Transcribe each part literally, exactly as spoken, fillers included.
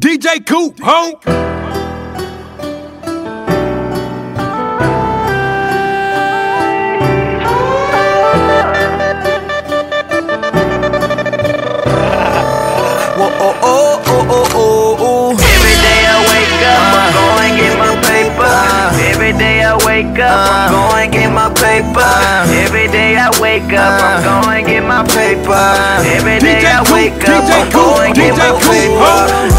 D J Coop, home. Whoa, oh, oh, oh, oh, oh, oh. Every day I wake up, uh, I'm going get my paper. Uh, Every day I wake up, uh, I'm going get my paper. Uh, Every day I wake up, uh, I'm going get my paper. Uh, Every day I wake up, I'm going get my paper.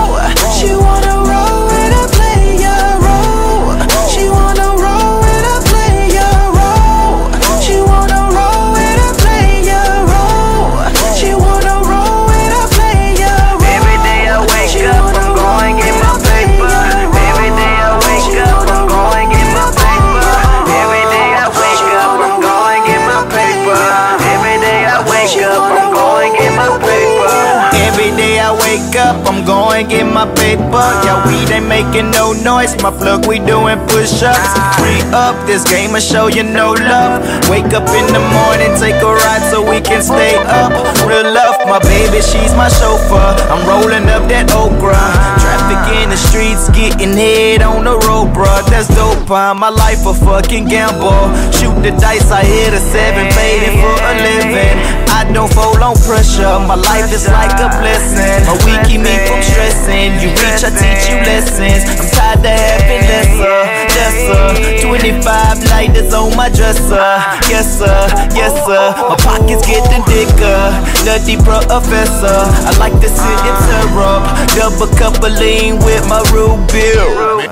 She wanna roll with a player roll. She wanna roll with a player roll. She wanna roll with a player roll. She wanna roll with a player roll. Every day I wake up, I'm going get my paper. Every day I wake up, I'm going get my paper. Every day I wake up, I'm going get my paper. Every day I wake up, I'm going get my paper. Every day I wake up, I'm going get my paper. Yeah, weed ain't making no noise. My plug, we doing push-ups. Free up, this game will show you no love. Wake up in the morning, take a ride so we can stay up. Real love, my baby, she's my chauffeur. I'm rolling up that okra. Traffic in the streets, getting head on the road, bruh. That's dope, huh? My life a fucking gamble. Shoot the dice, I hit a seven, paid it for a living. I don't fold on pressure, my life is like a blessing. My weed keep me from stressing. You reach, I teach you lessons. I'm tired of having lesser, lesser. Twenty-five lighters on my dresser. Yes sir, yes sir. My pockets getting thicker. Nutty professor. I like to sit and syrup. Double cup of lean with my root beer.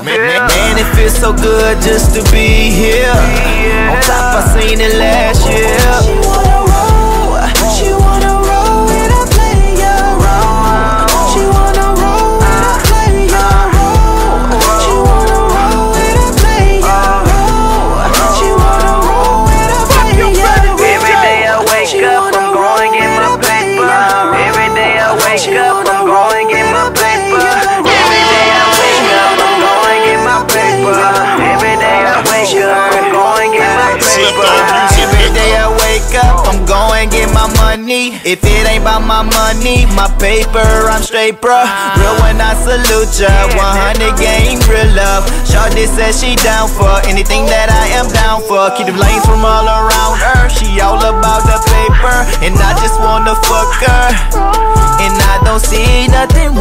Man, it feels so good just to be here. On top, I seen it last year. She wanna roll, she wanna roll with a player roll. She wanna roll with a player roll. She wanna roll with a player roll. She wanna roll with a player roll. Every day I wake up, I'm going get my paper. Every day I wake up, I'm going get my paper. Every day I wake up, I'm going get my paper. Every day I wake up, I'm going get my paper. Every day I wake up, I'm going get my money. If it ain't about my money, my paper, I'm straight, bruh. Real when I salute ya, one hundred gang, real love. Shawty says she down for anything that I am down for. Keep the lanes from all around her. She all about the paper, and I just wanna fuck her. And I don't see nothing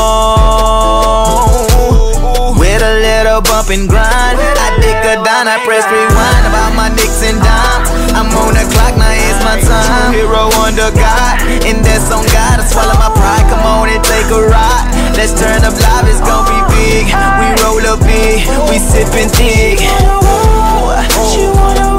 wrong with a little bump and grind. I dig her down, I press rewind about my nicks and dimes. I'm on the clock, now it's my time. Hero under God, and that's on God. I swallow my pride, come on and take a ride. Let's turn up live, it's gon' be big. We roll up big, we sippin' thick. She wanna roll, she wanna